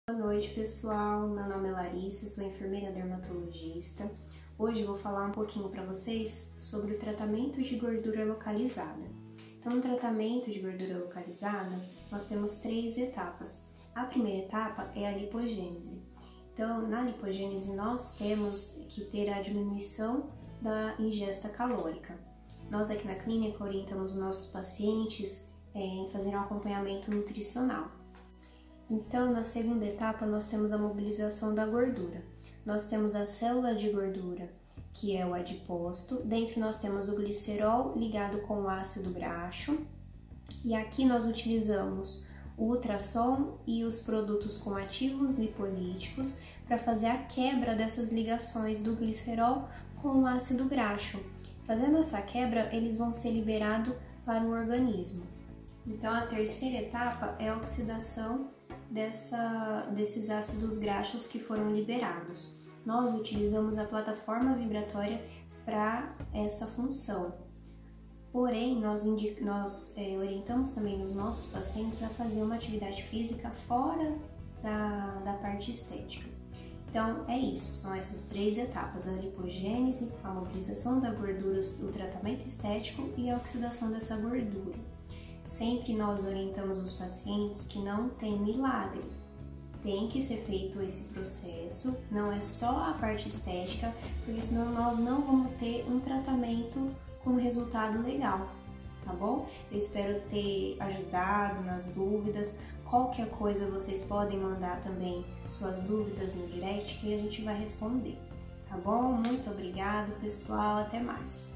Boa noite, pessoal. Meu nome é Larissa, sou enfermeira dermatologista. Hoje eu vou falar um pouquinho para vocês sobre o tratamento de gordura localizada. Então, no tratamento de gordura localizada, nós temos 3 etapas. A primeira etapa é a lipogênese. Então, na lipogênese, nós temos que ter a diminuição da ingesta calórica. Nós aqui na clínica orientamos nossos pacientes em fazer um acompanhamento nutricional. Então, na segunda etapa, nós temos a mobilização da gordura. Nós temos a célula de gordura, que é o adipócito. Dentro nós temos o glicerol ligado com o ácido graxo. E aqui nós utilizamos o ultrassom e os produtos com ativos lipolíticos para fazer a quebra dessas ligações do glicerol com o ácido graxo. Fazendo essa quebra, eles vão ser liberados para o organismo. Então, a terceira etapa é a oxidação desses ácidos graxos que foram liberados. Nós utilizamos a plataforma vibratória para essa função. Porém, nós orientamos também os nossos pacientes a fazer uma atividade física fora da parte estética. Então, é isso, são essas 3 etapas: a lipogênese, a mobilização da gordura, o tratamento estético e a oxidação dessa gordura. Sempre nós orientamos os pacientes que não tem milagre, tem que ser feito esse processo, não é só a parte estética, porque senão nós não vamos ter um tratamento com resultado legal, tá bom? Eu espero ter ajudado nas dúvidas. Qualquer coisa vocês podem mandar também suas dúvidas no direct que a gente vai responder, tá bom? Muito obrigado, pessoal, até mais!